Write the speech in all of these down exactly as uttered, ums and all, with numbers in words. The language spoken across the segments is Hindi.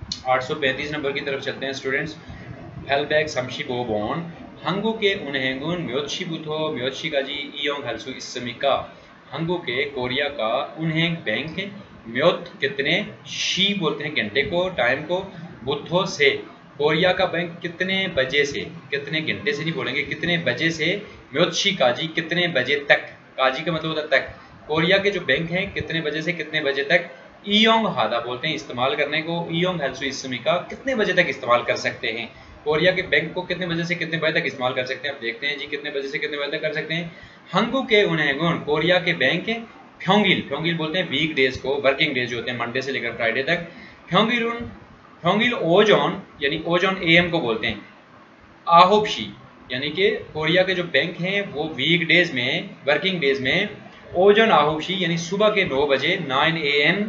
आठ सौ पैंतीस नंबर की तरफ चलते हैं स्टूडेंट्स। हेलबैग समशी बोबॉन हंगू के उन्हेंगुन म्योत्शी बुथो म्योत्शी काजी इयोंग हल्सु इसमिका। हंगू के कोरिया का उन्हेंग बैंक म्योत कितने, शी बोलते हैं घंटे को, टाइम को, बुथो से कोरिया का बैंक कितने बजे से, कितने घंटे से नहीं बोलेंगे, कितने बजे से, म्योत्शी काजी कितने बजे तक, काजी का मतलब होता है तक, कोरिया के जो बैंक हैं कितने बजे से कितने बजे तक, इयोंग हादा बोलते हैं इस्तेमाल करने को, इयोंग हल्सु इसमिका कितने बजे तक इस्तेमाल कर सकते हैं, कोरिया के बैंक को कितने बजे से कितने बजे तक इस्तेमाल कर सकते हैं। अब देखते हैं जी कितने बजे से कितने बजे तक कर सकते हैं। हंगू के उन्हेंगुन कोरिया के बैंक फ्योंगिल, फ्योंगिल बोलते हैं वीक डेज को, वर्किंग डेज जो होते हैं मंडे से लेकर फ्राइडे तक। फ्योंगिल फ्योंगिल ओजोन यानी ओजोन एएम को बोलते हैं। आहोपशी यानी कि कोरिया के जो बैंक हैं वो वीक डेज में, वर्किंग डेज में, ओजोन आहोपशी यानी सुबह के नौ बजे नाइन ए एम,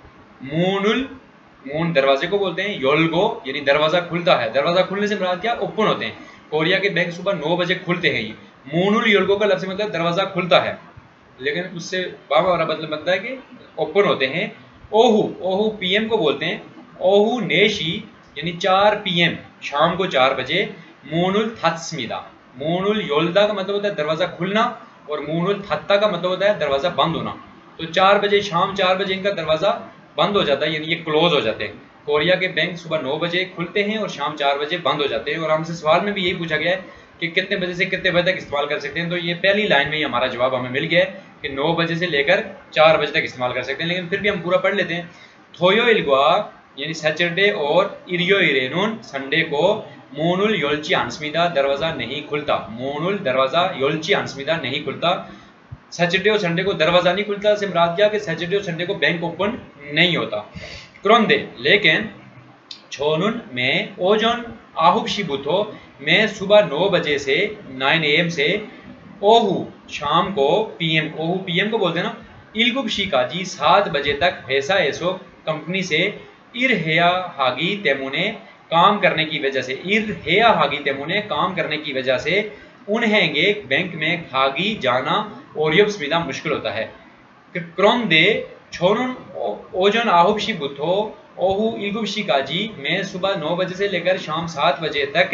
मूनुल मून दरवाजे को बोलते हैं, योल्गो यानी दरवाजा खुलता है, दरवाजा खुलने से मुराद क्या, ओपन होते हैं। कोरिया के बैंक सुबह नौ बजे खुलते हैं। ये मूनुल योल्गो का लफ्ज़ मतलब दरवाजा खुलता है, लेकिन उससे बाबा वाला मतलब बनता है कि ओपन होते हैं। ओहू, ओहू पीएम को बोलते हैं। ओहू नेशी यानी चार पीएम, शाम को चार बजे। मूनुल थत्स्मिदा, मूनुल योल्दा का मतलब होता है दरवाजा खुलना, और मूनुल थत्ता का मतलब होता है दरवाजा बंद होना। तो चार बजे, शाम चार बजे इनका दरवाजा बंद हो जाता है, यानी ये क्लोज हो जाते हैं। कोरिया के बैंक सुबह नौ बजे खुलते हैं और शाम चार बजे बंद हो जाते हैं। और हमसे सवाल में भी यही पूछा गया है कि कितने बजे से कितने बजे तक इस्तेमाल कर सकते हैं। तो ये पहली लाइन में ही हमारा जवाब हमें मिल गया है कि नौ बजे से लेकर चार बजे तक इस्तेमाल कर सकते हैं। लेकिन फिर भी हम पूरा पढ़ लेते हैं। थोयो इल्गवा यानी सैटरडे और इरियो इरेनुन संडे को, मोनुल योल्ची आंसमिदा दरवाजा नहीं खुलता, मोनुल दरवाजा योल्ची आंसमिदा नहीं खुलता। सैटरडे और संडे को दरवाजा नहीं खुलता से मुराद क्या कि सैटरडे और संडे को बैंक ओपन नहीं होता। क्रोंदे लेकिन छोनुन में ओजोन आहुबशी बुथो में सुबह नौ बजे से नाइन ए एम से, ओहू शाम को पीएम, ओहू पीएम को बोलते हैं ना, इलगुबशी काजी सात बजे तक भैसा एसो कंपनी से इरहेया हागी तेमुने काम करने की वजह से, इरहेया हागी तेमुने काम करने की वजह से उन्हेंगे बैंक में खागी जाना और युब स्मिदा मुश्किल होता है। क्रोंदे छोनुन ओजोन आहुबशी बुथो ओहू इलगुबशी काजी में सुबह नौ बजे से लेकर शाम सात बजे तक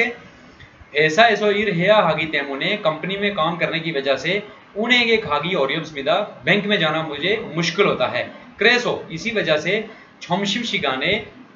ऐसा ऐसो इरहेया हागी तेमुने कंपनी में काम करने की वजह से उन्हेंगे खागी और युब स्मिदा बैंक में जाना मुझे मुश्किल होता है। क्रेसो इसी वजह से छोमशिम शिगाने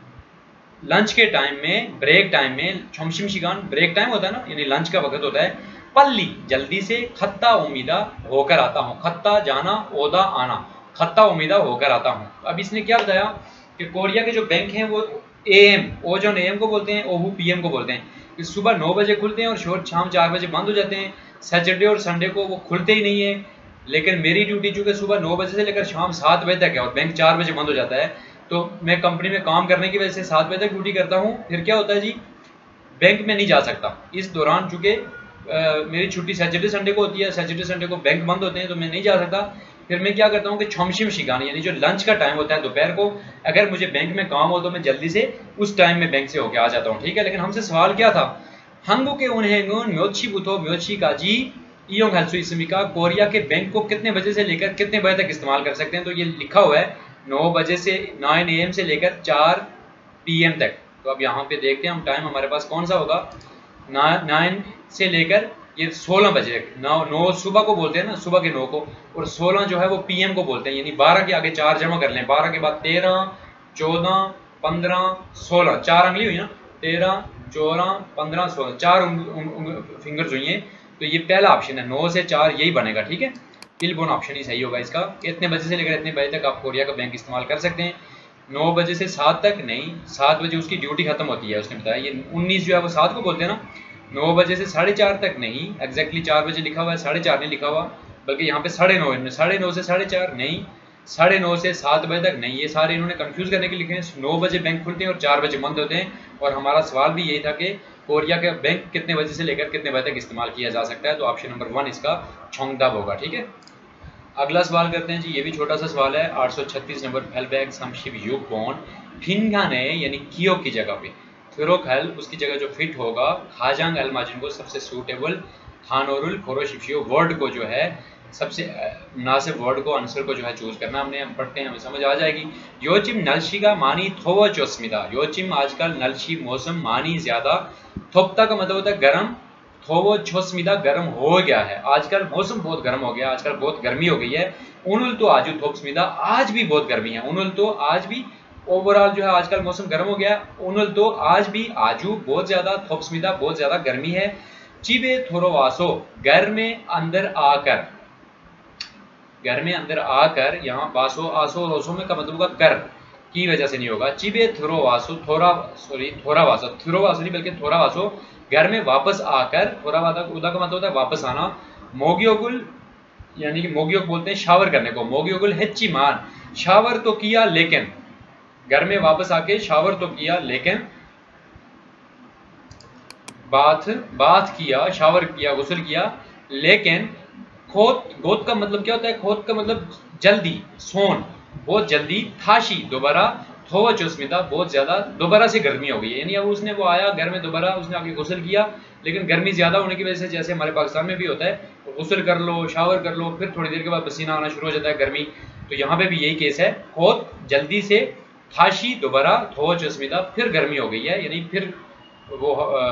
लंच के टाइम में, ब्रेक टाइम में, छोमशिम शिगान ब्रेक टाइम होता है ना, यानी लंच का वक्त होता है। पल्ली जल्दी से, खत्ता उम्मीदा होकर आता हूँ, खत्ता जाना, ओदा आना, खत्ता उम्मीदा होकर आता हूँ। अब इसने क्या बताया कि कोरिया के जो बैंक हैं वो एएम, ओजोन एएम को बोलते हैं, ओहू पीएम को बोलते हैं। सुबह नौ बजे खुलते हैं और शाम चार बजे बंद हो जाते हैं। सैटरडे और संडे को वो खुलते ही नहीं है। लेकिन मेरी ड्यूटी चूंकि सुबह नौ बजे से लेकर शाम सात बजे तक है और बैंक चार बजे बंद हो जाता है, तो मैं कंपनी में काम करने की वजह से सात बजे तक ड्यूटी करता हूँ। फिर क्या होता है जी, बैंक में नहीं जा सकता इस दौरान, चूंकि मेरी छुट्टी सैटरडे संडे को होती है, सैटरडे संडे को बैंक बंद होते हैं, तो मैं नहीं जा सकता। फिर मैं क्या करता हूँ कि छोमशिम शिगान यानी जो लंच का टाइम होता है दोपहर को, अगर मुझे बैंक में काम हो तो मैं जल्दी से उस टाइम में बैंक से होके आ जाता हूँ, ठीक है। लेकिन हमसे सवाल क्या था, हंगू के उन्हेंगुन म्योत्शी बुथो म्योत्शी काजी इयोंग हल्सु इसमिका कोरिया के बैंक को कितने बजे से लेकर कितने बजे तक इस्तेमाल कर सकते हैं। तो ये लिखा हुआ है नौ बजे से नाइन ए एम से लेकर चार पी एम तक। तो अब यहाँ पे देखते हैं हम टाइम हमारे पास कौन सा होगा। नाइन से लेकर ये सोलह बजे, नौ नौ सुबह को बोलते हैं ना, सुबह के नौ को, और सोलह जो है वो पीएम को बोलते हैं, यानी बारह के आगे चार जमा कर लें। बारह के बाद तेरह, चौदह, पंद्रह, सोलह, चार उंगली हुई ना, तेरह, चौदह, पंद्रह, सोलह, चार फिंगर्स हुई हैं। तो ये पहला ऑप्शन है, नौ से चार यही बनेगा, ठीक है। इलबोन ऑप्शन ही सही होगा इसका। इतने बजे से लेकर इतने बजे तक आप कोरिया का बैंक इस्तेमाल कर सकते हैं। नौ बजे से सात तक नहीं, सात बजे उसकी ड्यूटी खत्म होती है, उसने बताया। ये उन्नीस जो है वो सात को बोलते हैं ना। नौ बजे से साढ़े चार तक नहीं, एग्जैक्टली चार बजे लिखा हुआ है, साढ़े चार नहीं लिखा हुआ, बल्कि यहाँ पे साढ़े नौ है। साढ़े नौ से साढ़े चार नहीं, साढ़े नौ से सात बजे तक नहीं, ये सारे इन्होंने कंफ्यूज करने के लिखे हैं। नौ बजे बैंक खुलते हैं और चार बजे बंद होते हैं। और हमारा सवाल भी यही था कि कोरिया का बैंक कितने बजे से लेकर कितने बजे तक इस्तेमाल किया जा सकता है। तो ऑप्शन नंबर वन इसका छोंगदाब होगा, ठीक है। अगला सवाल करते हैं जी, ये भी छोटा सा सवाल है। आठ सौ छत्तीस नंबर फेलबैग समशिव युग बॉन फिनगाने यानी कियो की जगह पे फिरोक हल उसकी जगह जो फिट होगा, खाजांग अलमाजिन को सबसे सूटेबल थानोरुल खोरोशिफियो वर्ड को जो है सबसे मुनासिब वर्ड को, आंसर को जो है चूज करना। हमने हम पढ़ते हैं, हमें समझ आ जाएगी। योचिम नलशिगा मानी थोव चोस्मिदा। योचिम आजकल नलशी मौसम, मानी ज्यादा, थोपता का मतलब होता है गर्म, थोव छोस्मिदा गर्म हो गया है। आजकल मौसम बहुत गर्म हो गया, आजकल बहुत गर्मी हो गई है। उनुल तो आजू थोपस्मिदा, आज भी बहुत गर्मी है। उनुल तो आज भी, ओवरऑल जो है आजकल मौसम गर्म हो गया। उनुल तो आज भी, आजू बहुत ज्यादा, थोपस्मिदा बहुत ज्यादा गर्मी है। चिबे थोरो वासो, घर में अंदर आकर, घर में अंदर आकर, यहाँ बासो आसो रोसो में का मतलब होगा कर की वजह से नहीं होगा। चिबे थोरो वासो, थोड़ा सॉरी थोड़ा वासो, थोरो वासो नहीं बल्कि थोड़ा वासो, घर में वापस आकर, थोड़ा वादा उदा का मतलब होता है वापस आना। मोगियोगुल यानी कि मोगियोग बोलते हैं शावर करने को। मोगियोगुल हेच्ची मान, शावर तो किया लेकिन, घर में वापस आके शावर तो किया लेकिन, बाथ बाथ किया, शावर किया, गुस्ल किया लेकिन। खोत, गोत का मतलब क्या होता है? खोत का मतलब जल्दी, सोन, बहुत जल्दी। थाशी दोबारा, थोवा चुस्मिता बहुत ज्यादा, दोबारा से गर्मी हो गई है। यानी अब उसने वो आया घर में, दोबारा उसने आके गुस्ल किया, लेकिन गर्मी ज्यादा होने की वजह से, जैसे हमारे पाकिस्तान में भी होता है, गुस्ल कर लो, शावर कर लो, फिर थोड़ी देर के बाद पसीना आना शुरू हो जाता है, गर्मी। तो यहाँ पे भी यही केस है। खोत जल्दी से, थाशी दोबारा, थोवा चुस्मिता फिर गर्मी हो गई है, यानी फिर वो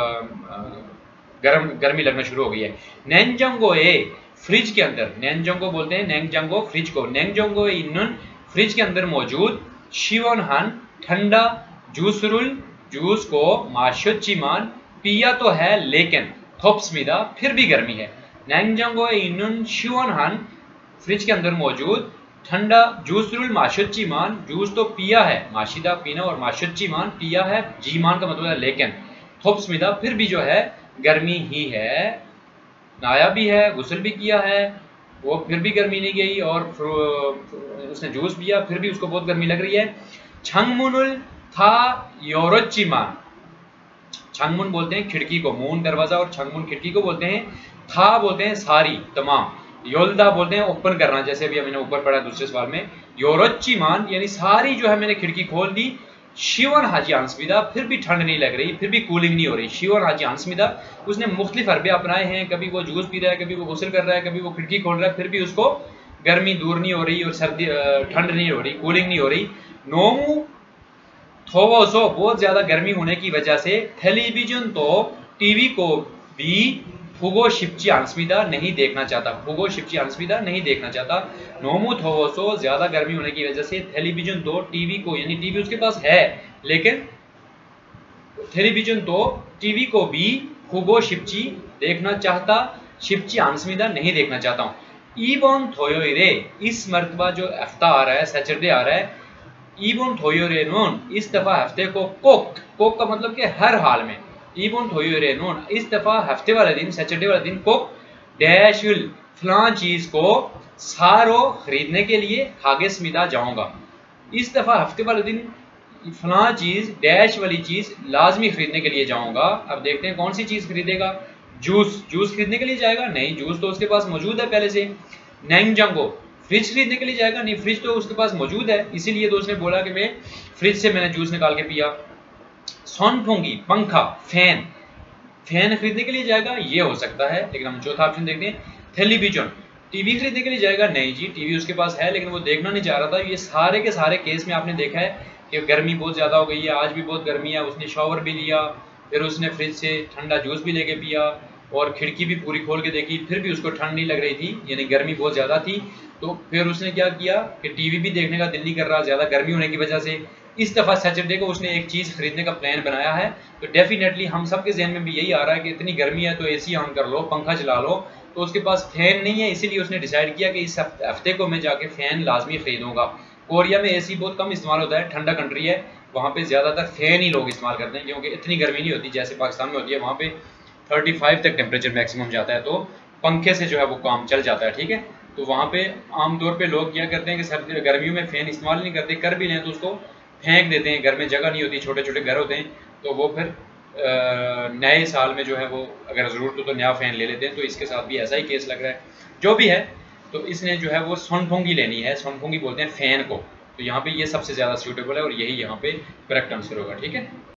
गर्म गर्मी लगना शुरू हो गई है। नैनजंगो ए, फ्रिज के अंदर, नैनजंगो बोलते हैं नैंगजंगो फ्रिज को। नैंगजंगो इन्नुन, फ्रिज के अंदर मौजूद। शिवनहन ठंडा, जूसरुल जूस को, माशोचिमान पिया तो है लेकिन, थोप्समिदा फिर भी गर्मी है। नैंगजंगो इन्नुन शिवनहन, फ्रिज के अंदर मौजूद, ठंडा, जूसरुल माशोचिमान जूस तो पिया है, माशिदा पीना, और माशोचिमान पिया है, जीमान का मतलब है लेकिन, थोप्समिदा फिर भी जो है गर्मी ही है। नहाया भी है, गुस्ल भी किया है, वो फिर भी गर्मी नहीं गई, और उसने जूस पिया फिर भी उसको बहुत गर्मी लग रही है। छंगमुनुल था योरोचिमान, छंगमुन बोलते हैं खिड़की को, मून दरवाजा और छंगमुन खिड़की को बोलते हैं। था बोलते हैं सारी, तमाम। योलदा बोलते हैं ओपन करना, जैसे अभी मैंने ऊपर पढ़ा दूसरे सवाल में। योरोचिमान यानी सारी जो है मैंने खिड़की खोल दी। शिवन हाजी आंसमिदा, फिर भी ठंड नहीं लग रही, फिर भी कूलिंग नहीं हो रही। शिवन हाजी आंसमिदा, उसने मुख्तलिफ हरबे अपनाए हैं, कभी वो जूस पी रहा है, कभी वो गुस्ल कर रहा है, कभी वो खिड़की खोल रहा है, फिर भी उसको गर्मी दूर नहीं हो रही और सर्दी ठंड नहीं हो रही, कूलिंग नहीं हो रही। नोमू थोवोसो, बहुत ज्यादा गर्मी होने की वजह से, टेलीविजन तो टीवी को भी, फुगो शिप्ची आंसमिदा नहीं देखना चाहता, फुगो शिप्ची आंसमिदा नहीं देखना चाहता। नोमू थोवोसो, ज्यादा गर्मी होने की वजह से, टेलीविजन तो टीवी को, यानी टीवी उसके पास है लेकिन, टेलीविजन तो टीवी को भी, फुगो शिप्ची देखना चाहता, शिप्ची आंसमिदा नहीं देखना चाहता हूँ। ईबोन थोयोरे, इस मर्तबा जो हफ्ता आ रहा है, सैटरडे आ रहा है, ईबोन थोयोरे नोन, इस दफा हफ्ते को, कोक, कोक का मतलब कि हर हाल में, ईबोन थोयोरे नोन, इस दफा हफ्ते वाले दिन, सैटरडे वाले दिन, कोक डैशुल फलां चीज को, सारो खरीदने के लिए, खागे स्मिदा जाऊंगा। इस दफा हफ्ते वाले दिन फलां चीज, डैश वाली चीज लाजमी खरीदने के लिए जाऊंगा। अब देखते हैं कौन सी चीज खरीदेगा। जूस, जूस खरीदने के लिए जाएगा? नहीं, जूस तो उसके पास मौजूद है पहले से। नैंगजंगो, फ्रिज खरीदने के लिए जाएगा? नहीं, फ्रिज तो उसके पास मौजूद है, इसीलिए तो उसने बोला कि मैं फ्रिज से मैंने जूस निकाल के पिया। सोनफोंगी, पंखा, फैन, फैन खरीदने के लिए जाएगा? ये हो सकता है, लेकिन हम चौथा ऑप्शन देखते हैं। टेलीविजन, टीवी खरीदने के लिए जाएगा? नहीं जी, टीवी उसके पास है लेकिन वो देखना नहीं चाह रहा था। ये सारे के सारे केस में आपने देखा है कि गर्मी बहुत ज़्यादा हो गई है, आज भी बहुत गर्मी है। उसने शॉवर भी लिया, फिर उसने फ्रिज से ठंडा जूस भी लेके पिया, और खिड़की भी पूरी खोल के देखी, फिर भी उसको ठंड नहीं लग रही थी, यानी गर्मी बहुत ज़्यादा थी। तो फिर उसने क्या किया कि टीवी भी देखने का दिल नहीं कर रहा ज़्यादा गर्मी होने की वजह से। इस दफ़ा सैटरडे को उसने एक चीज़ खरीदने का प्लान बनाया है। तो डेफिनेटली हम सब के जहन में भी यही आ रहा है कि इतनी गर्मी है तो एसी ऑन कर लो, पंखा चला लो। तो उसके पास फैन नहीं है, इसीलिए उसने डिसाइड किया कि इस हफ्ते को मैं जाके फ़ैन लाजमी खरीदूंगा। कोरिया में एसी बहुत कम इस्तेमाल होता है, ठंडा कंट्री है, वहाँ पे ज़्यादातर फ़ैन ही लोग इस्तेमाल करते हैं, क्योंकि इतनी गर्मी नहीं होती जैसे पाकिस्तान में होती है। वहाँ पे पैंतीस तक टेम्परेचर मैक्सिमम जाता है, तो पंखे से जो है वो काम चल जाता है, ठीक है। तो वहाँ पे आमतौर पे लोग क्या करते हैं कि सर्दी गर्मियों में फ़ैन इस्तेमाल नहीं करते, कर भी लें तो उसको फेंक देते हैं, घर में जगह नहीं होती, छोटे छोटे घर होते हैं, तो वो फिर नए साल में जो है वो अगर ज़रूरत हो तो नया फ़ैन ले लेते हैं। तो इसके साथ भी ऐसा ही केस लग रहा है। जो भी है, तो इसने जो है वो सोनफोंगी लेनी है, सोनफोंगी बोलते हैं फ़ैन को। तो यहाँ पे ये सबसे ज़्यादा सूटेबल है और यही यहाँ पे करेक्ट आंसर होगा, ठीक है।